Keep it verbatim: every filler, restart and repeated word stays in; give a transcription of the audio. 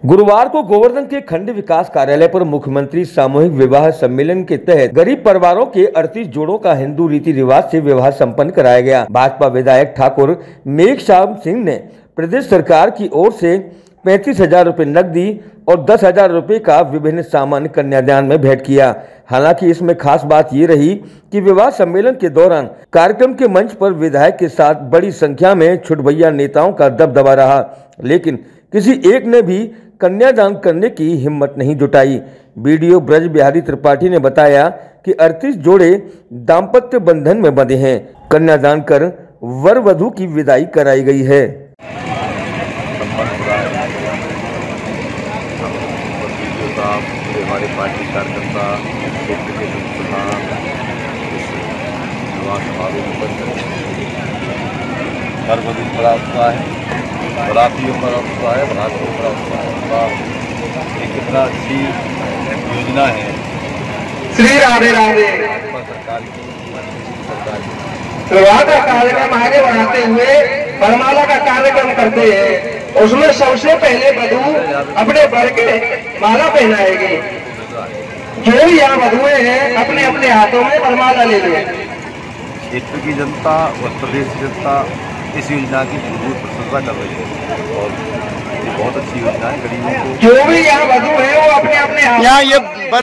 गुरुवार को गोवर्धन के खंड विकास कार्यालय पर मुख्यमंत्री सामूहिक विवाह सम्मेलन के तहत गरीब परिवारों के अड़तीस जोड़ों का हिंदू रीति रिवाज से विवाह संपन्न कराया गया। भाजपा विधायक ठाकुर मेघश्याम सिंह ने प्रदेश सरकार की ओर से पैंतीस हजार रूपए नकदी और दस हजार रूपए का विभिन्न सामान कन्यादान में भेंट किया। हालांकि इसमें खास बात ये रही कि विवाह सम्मेलन के दौरान कार्यक्रम के मंच पर विधायक के साथ बड़ी संख्या में छुटभैया नेताओं का दबदबा रहा, लेकिन किसी एक ने भी कन्यादान करने की हिम्मत नहीं जुटाई। बीडीओ ब्रज बिहारी त्रिपाठी ने बताया कि अड़तीस जोड़े दाम्पत्य बंधन में बंधे हैं। कन्यादान कर वर वधू की विदाई कराई गई है। हमारे पार्टी कार्यकर्ता क्षेत्र के संस्थान हर वधु बड़ा उत्साह है, बरातियों पर उत्साह है, बरातियों पर उत्साह है। एक कितना अच्छी योजना है श्री राधे राधे सरकार की सरकार की विवाह का कार्यक्रम आगे बढ़ाते हुए वरमाला का कार्यक्रम करते हैं। उसमें सबसे पहले वधू अपने वर के माला पहनाएगी। जो भी यहाँ वधुएं हैं अपने अपने हाथों में वरमाला ले लें। क्षेत्र की जनता, उत्तर प्रदेश की जनता इस योजना की भरपूर प्रशंसा कर रही है और ये बहुत अच्छी योजना है। गरीबों को जो भी यहाँ वधु है वो अपने अपने यहाँ ये